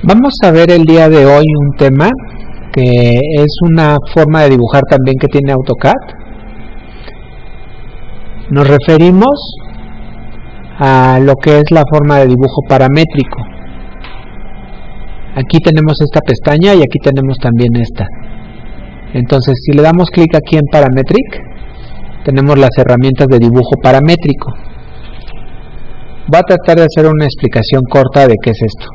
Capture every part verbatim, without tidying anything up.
Vamos a ver el día de hoy un tema que es una forma de dibujar también que tiene AutoCAD. Nos referimos a lo que es la forma de dibujo paramétrico. Aquí tenemos esta pestaña y aquí tenemos también esta. Entonces, si le damos clic aquí en Parametric, tenemos las herramientas de dibujo paramétrico. Voy a tratar de hacer una explicación corta de qué es esto.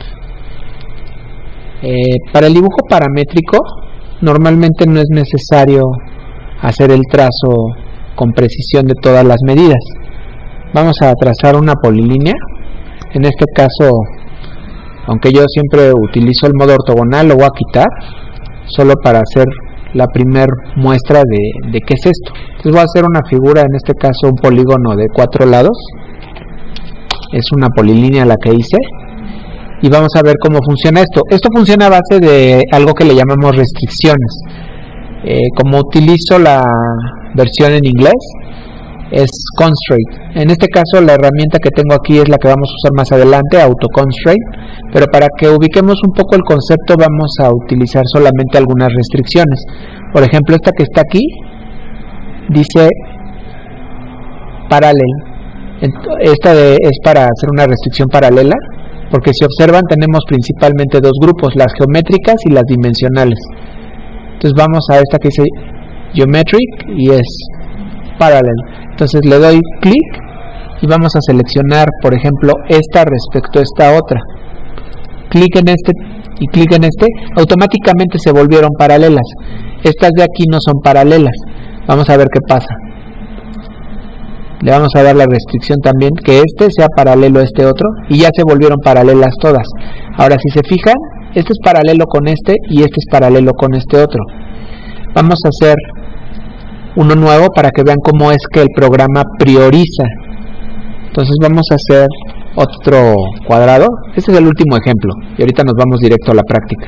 Eh, para el dibujo paramétrico, normalmente no es necesario hacer el trazo con precisión de todas las medidas. Vamos a trazar una polilínea. En este caso, aunque yo siempre utilizo el modo ortogonal, lo voy a quitar solo para hacer la primer muestra de, de qué es esto. Entonces voy a hacer una figura, en este caso un polígono de cuatro lados. Es una polilínea la que hice. Y vamos a ver cómo funciona esto. Esto funciona a base de algo que le llamamos restricciones. Eh, como utilizo la versión en inglés, es constraint. En este caso la herramienta que tengo aquí es la que vamos a usar más adelante, auto constraint. Pero para que ubiquemos un poco el concepto, vamos a utilizar solamente algunas restricciones. Por ejemplo, esta que está aquí dice parallel. Esta de, es para hacer una restricción paralela, porque si observan tenemos principalmente dos grupos, las geométricas y las dimensionales. Entonces vamos a esta que dice geometric y es parallel. Entonces le doy clic y vamos a seleccionar, por ejemplo, esta respecto a esta otra. Clic en este y clic en este, automáticamente se volvieron paralelas. Estas de aquí no son paralelas. Vamos a ver qué pasa. Le vamos a dar la restricción también, que este sea paralelo a este otro, y ya se volvieron paralelas todas. Ahora, si se fijan, este es paralelo con este y este es paralelo con este otro. Vamos a hacer uno nuevo para que vean cómo es que el programa prioriza. Entonces vamos a hacer otro cuadrado. Este es el último ejemplo y ahorita nos vamos directo a la práctica.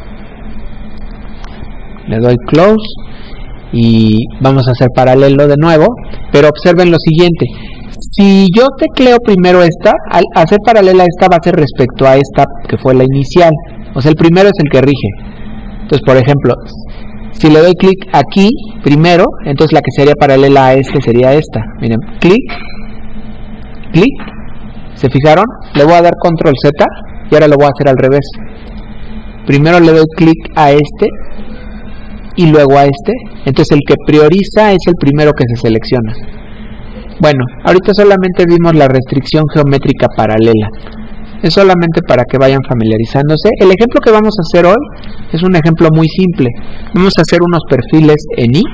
Le doy close y vamos a hacer paralelo de nuevo, pero observen lo siguiente: si yo tecleo primero esta, al hacer paralela a esta va a ser respecto a esta que fue la inicial, o sea el primero es el que rige. Entonces, por ejemplo, si le doy clic aquí primero, entonces la que sería paralela a este sería esta. Miren, clic, clic, ¿se fijaron? Le voy a dar control Z y ahora lo voy a hacer al revés. Primero le doy clic a este y luego a este. Entonces el que prioriza es el primero que se selecciona. Bueno, ahorita solamente vimos la restricción geométrica paralela. Es solamente para que vayan familiarizándose. El ejemplo que vamos a hacer hoy es un ejemplo muy simple. Vamos a hacer unos perfiles en I.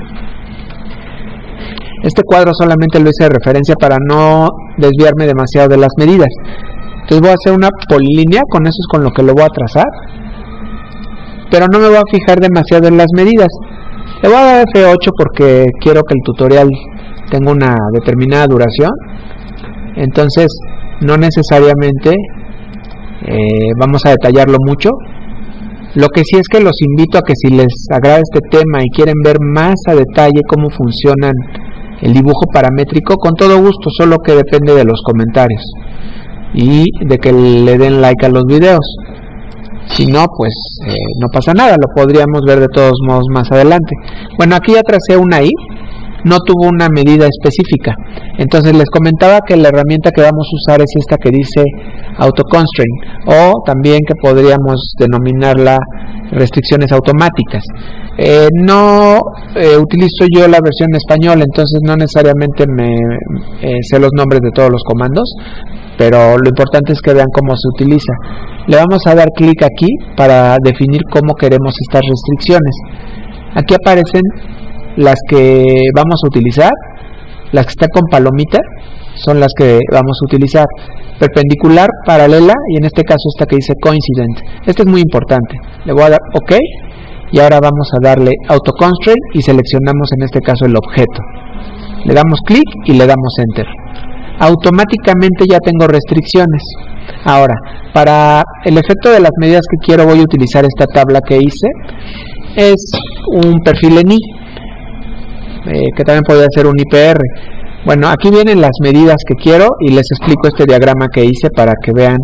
Este cuadro solamente lo hice de referencia para no desviarme demasiado de las medidas. Entonces voy a hacer una polilínea, con eso es con lo que lo voy a trazar, pero no me voy a fijar demasiado en las medidas. Le voy a dar F ocho porque quiero que el tutorial tenga una determinada duración. Entonces no necesariamente eh, vamos a detallarlo mucho. Lo que sí es que los invito a que si les agrada este tema y quieren ver más a detalle cómo funcionan el dibujo paramétrico, con todo gusto, solo que depende de los comentarios y de que le den like a los videos. Si no, pues eh, no pasa nada, lo podríamos ver de todos modos más adelante. Bueno, aquí ya tracé una I, no tuvo una medida específica. Entonces les comentaba que la herramienta que vamos a usar es esta que dice Auto Constraint, o también que podríamos denominarla restricciones automáticas. Eh, no eh, utilizo yo la versión en español, entonces no necesariamente me eh, sé los nombres de todos los comandos, pero lo importante es que vean cómo se utiliza. Le vamos a dar clic aquí para definir cómo queremos estas restricciones. Aquí aparecen las que vamos a utilizar. Las que están con palomita son las que vamos a utilizar. Perpendicular, paralela, y en este caso esta que dice coincident. Esta es muy importante. Le voy a dar OK y ahora vamos a darle Auto Constraint y seleccionamos en este caso el objeto. Le damos clic y le damos Enter. Automáticamente ya tengo restricciones. Ahora, para el efecto de las medidas que quiero, voy a utilizar esta tabla que hice. Es un perfil en I, eh, que también podría ser un I P R. Bueno, aquí vienen las medidas que quiero y les explico este diagrama que hice para que vean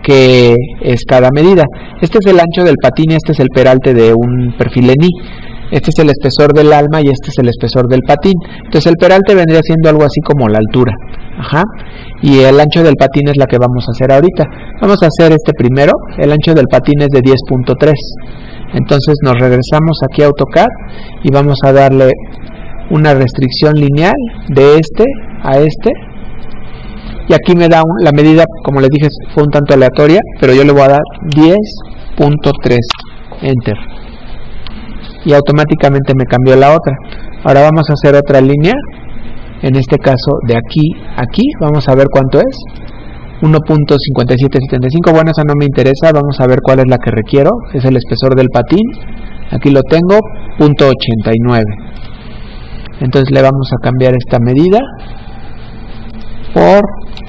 qué es cada medida. Este es el ancho del patín y este es el peralte de un perfil en I. Este es el espesor del alma y este es el espesor del patín. Entonces el peralte vendría siendo algo así como la altura. Ajá. Y el ancho del patín es la que vamos a hacer ahorita. Vamos a hacer este primero. El ancho del patín es de diez punto tres. Entonces nos regresamos aquí a AutoCAD y vamos a darle una restricción lineal de este a este. Y aquí me da un, la medida, como les dije, fue un tanto aleatoria, pero yo le voy a dar diez punto tres. Enter. Y automáticamente me cambió la otra. Ahora vamos a hacer otra línea, en este caso de aquí a aquí, vamos a ver cuánto es, uno punto cincuenta y siete setenta y cinco. Bueno, esa no me interesa, vamos a ver cuál es la que requiero, es el espesor del patín, aquí lo tengo, punto ochenta y nueve. Entonces le vamos a cambiar esta medida por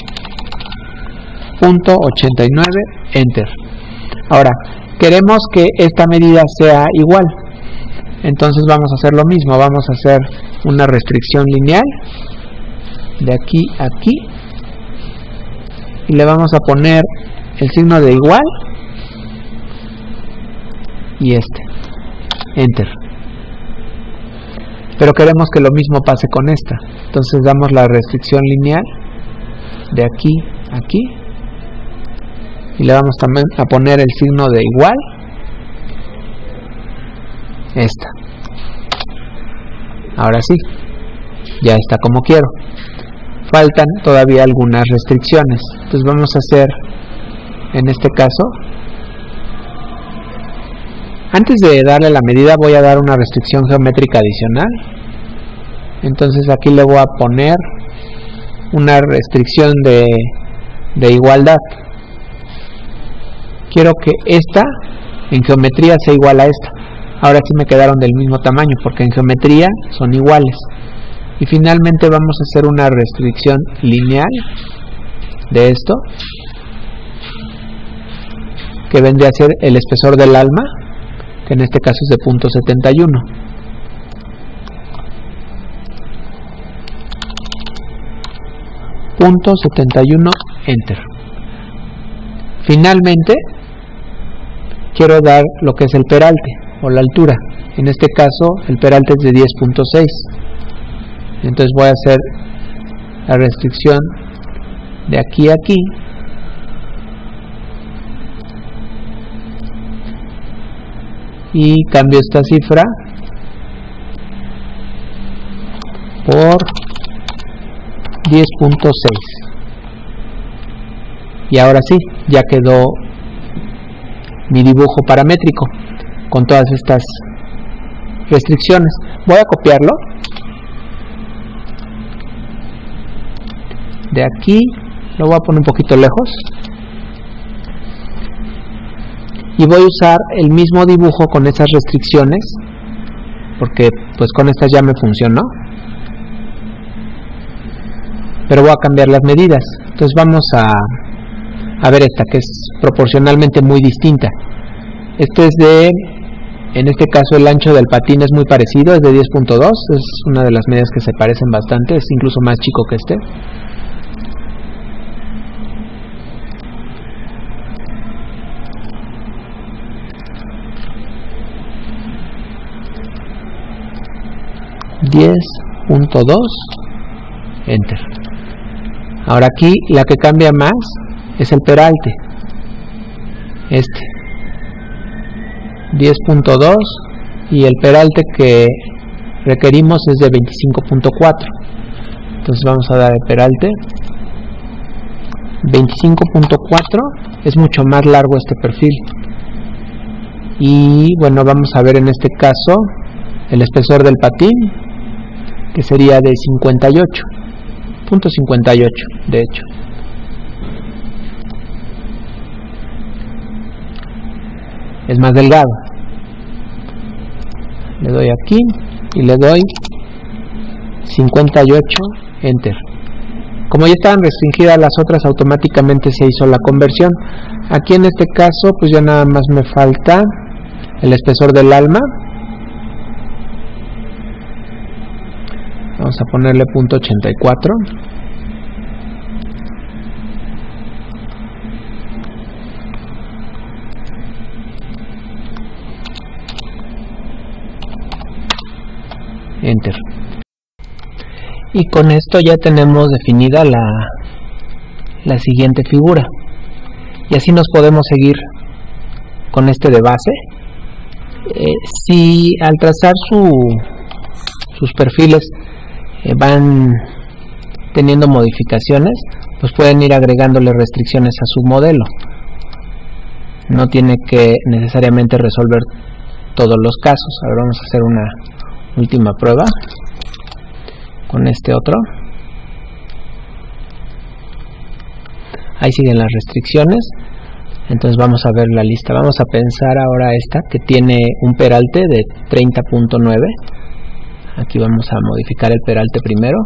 punto ochenta y nueve, enter. Ahora, queremos que esta medida sea igual. Entonces vamos a hacer lo mismo, vamos a hacer una restricción lineal de aquí a aquí y le vamos a poner el signo de igual y este, enter. Pero queremos que lo mismo pase con esta, entonces damos la restricción lineal de aquí a aquí y le vamos también a poner el signo de igual, esta. Ahora sí, ya está como quiero. Faltan todavía algunas restricciones, entonces vamos a hacer, en este caso, antes de darle la medida voy a dar una restricción geométrica adicional. Entonces aquí le voy a poner una restricción de, de igualdad. Quiero que esta en geometría sea igual a esta. Ahora sí me quedaron del mismo tamaño porque en geometría son iguales. Y finalmente vamos a hacer una restricción lineal de esto, que vendría a ser el espesor del alma, que en este caso es de punto setenta y uno. Punto setenta y uno, enter. Finalmente quiero dar lo que es el peralte o la altura. En este caso el peralte es de diez punto seis. Entonces voy a hacer la restricción de aquí a aquí y cambio esta cifra por diez punto seis. Y ahora sí, ya quedó mi dibujo paramétrico con todas estas restricciones. Voy a copiarlo de aquí, lo voy a poner un poquito lejos y voy a usar el mismo dibujo con esas restricciones porque pues con estas ya me funcionó, pero voy a cambiar las medidas. Entonces vamos a, a ver esta que es proporcionalmente muy distinta. Este es de, en este caso el ancho del patín es muy parecido, es de diez punto dos, es una de las medidas que se parecen bastante, es incluso más chico que este. diez punto dos, enter. Ahora aquí la que cambia más es el peralte, este diez punto dos, y el peralte que requerimos es de veinticinco punto cuatro. Entonces vamos a dar el peralte veinticinco punto cuatro, es mucho más largo este perfil. Y bueno, vamos a ver en este caso el espesor del patín, que sería de cincuenta y ocho punto cincuenta y ocho, de hecho. Es más delgado. Le doy aquí y le doy cincuenta y ocho, enter. Como ya estaban restringidas las otras, automáticamente se hizo la conversión. Aquí en este caso pues ya nada más me falta el espesor del alma. Vamos a ponerle punto ochenta y cuatro. Enter. Y con esto ya tenemos definida la, la siguiente figura. Y así nos podemos seguir con este de base. Eh, si al trazar su, sus perfiles eh, van teniendo modificaciones, pues pueden ir agregándole restricciones a su modelo. No tiene que necesariamente resolver todos los casos. Ahora vamos a hacer una última prueba con este otro. Ahí siguen las restricciones. Entonces vamos a ver la lista. Vamos a pensar ahora esta que tiene un peralte de treinta punto nueve. Aquí vamos a modificar el peralte primero.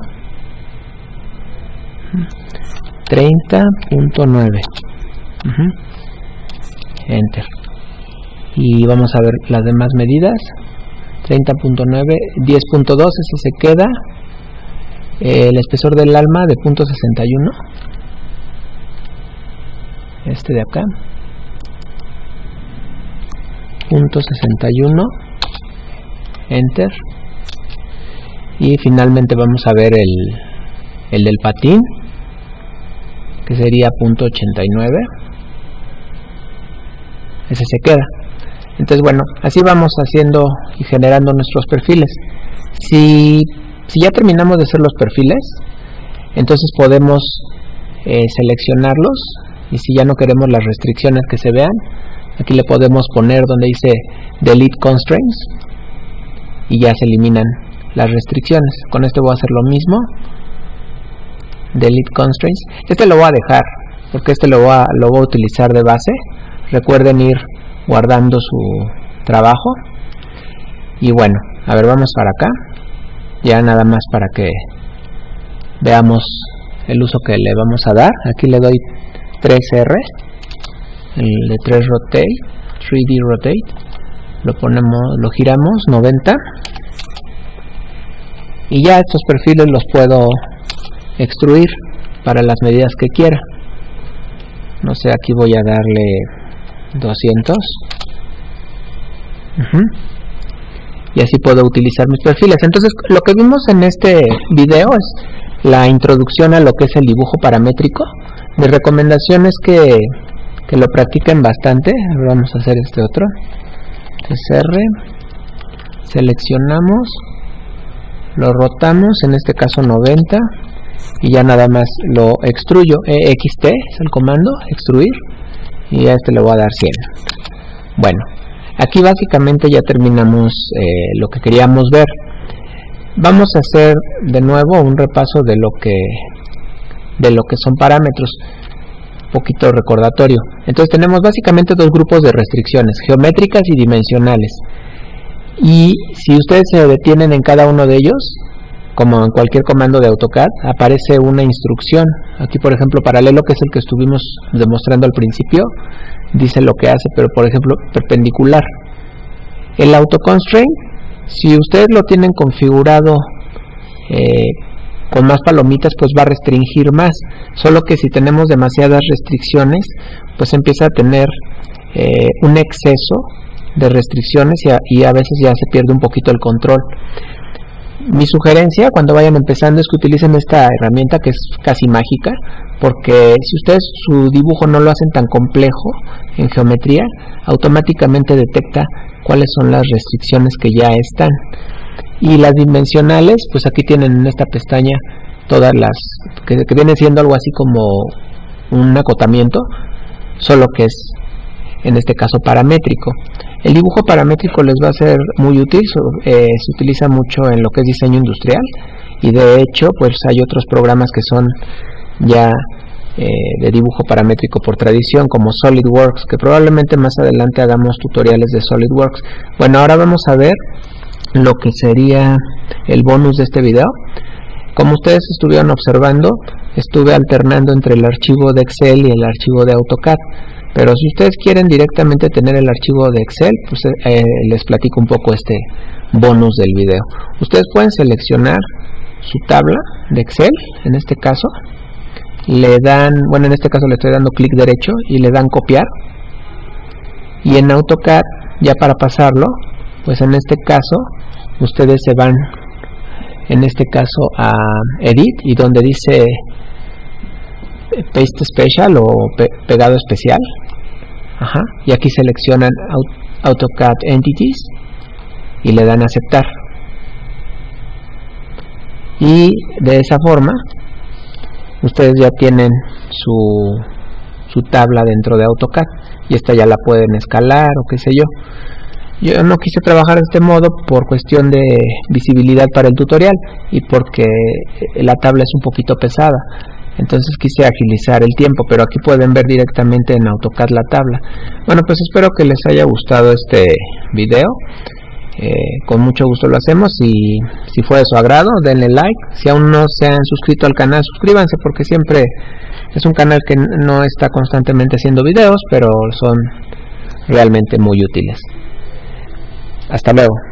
treinta punto nueve. uh-huh. Enter. Y vamos a ver las demás medidas. treinta punto nueve, diez punto dos, ese se queda. El espesor del alma de punto sesenta y uno. Este de acá. punto sesenta y uno. Enter. Y finalmente vamos a ver el, el del patín, que sería punto ochenta y nueve. Ese se queda. Entonces, bueno, así vamos haciendo y generando nuestros perfiles. Si, si ya terminamos de hacer los perfiles, entonces podemos eh, seleccionarlos. Y si ya no queremos las restricciones que se vean, aquí le podemos poner donde dice Delete Constraints y ya se eliminan las restricciones. Con este voy a hacer lo mismo. Delete Constraints. Este lo voy a dejar porque este lo voy a, lo voy a utilizar de base. Recuerden ir guardando su trabajo. Y bueno, a ver, vamos para acá. Ya nada más para que veamos el uso que le vamos a dar. Aquí le doy tres R, el de tres Rotate, tres D Rotate. Lo ponemos, lo giramos noventa. Y ya estos perfiles los puedo extruir para las medidas que quiera. No sé, aquí voy a darle doscientos. Uh-huh. Y así puedo utilizar mis perfiles. Entonces, lo que vimos en este video es la introducción a lo que es el dibujo paramétrico. Mi recomendación es que, que lo practiquen bastante. Ahora vamos a hacer este otro. Entonces R, seleccionamos, lo rotamos, en este caso noventa, y ya nada más lo extruyo. E X T es el comando, extruir, y a este le voy a dar cien. Bueno, aquí básicamente ya terminamos eh, lo que queríamos ver. Vamos a hacer de nuevo un repaso de lo que de lo que son parámetros, un poquito recordatorio. Entonces tenemos básicamente dos grupos de restricciones, geométricas y dimensionales. Y si ustedes se detienen en cada uno de ellos, como en cualquier comando de AutoCAD, aparece una instrucción. Aquí, por ejemplo, paralelo, que es el que estuvimos demostrando al principio, dice lo que hace, pero por ejemplo, perpendicular. El AutoConstraint, si ustedes lo tienen configurado eh, con más palomitas, pues va a restringir más. Solo que si tenemos demasiadas restricciones, pues empieza a tener eh, un exceso de restricciones y a, y a veces ya se pierde un poquito el control. Mi sugerencia cuando vayan empezando es que utilicen esta herramienta, que es casi mágica, porque si ustedes su dibujo no lo hacen tan complejo en geometría, automáticamente detecta cuáles son las restricciones que ya están. Y las dimensionales, pues aquí tienen en esta pestaña todas las que, que viene siendo algo así como un acotamiento, solo que es en este caso paramétrico. El dibujo paramétrico les va a ser muy útil, eh, se utiliza mucho en lo que es diseño industrial, y de hecho pues hay otros programas que son ya eh, de dibujo paramétrico por tradición, como SolidWorks, que probablemente más adelante hagamos tutoriales de SolidWorks. Bueno, ahora vamos a ver lo que sería el bonus de este video. Como ustedes estuvieron observando, estuve alternando entre el archivo de Excel y el archivo de AutoCAD. Pero si ustedes quieren directamente tener el archivo de Excel, pues eh, les platico un poco este bonus del video. Ustedes pueden seleccionar su tabla de Excel, en este caso, le dan, bueno, en este caso le estoy dando clic derecho y le dan copiar. Y en AutoCAD, ya para pasarlo, pues en este caso, ustedes se van en este caso a Edit, y donde dice Paste Special o pe pegado especial, ajá, y aquí seleccionan AutoCAD Entities y le dan a aceptar, y de esa forma ustedes ya tienen su, su tabla dentro de AutoCAD, y esta ya la pueden escalar o qué sé yo. Yo no quise trabajar de este modo por cuestión de visibilidad para el tutorial y porque la tabla es un poquito pesada, entonces quise agilizar el tiempo, pero aquí pueden ver directamente en AutoCAD la tabla. Bueno, pues espero que les haya gustado este video. Eh, con mucho gusto lo hacemos, y si fue de su agrado denle like. Si aún no se han suscrito al canal, suscríbanse, porque siempre es un canal que no está constantemente haciendo videos, pero son realmente muy útiles. Hasta luego.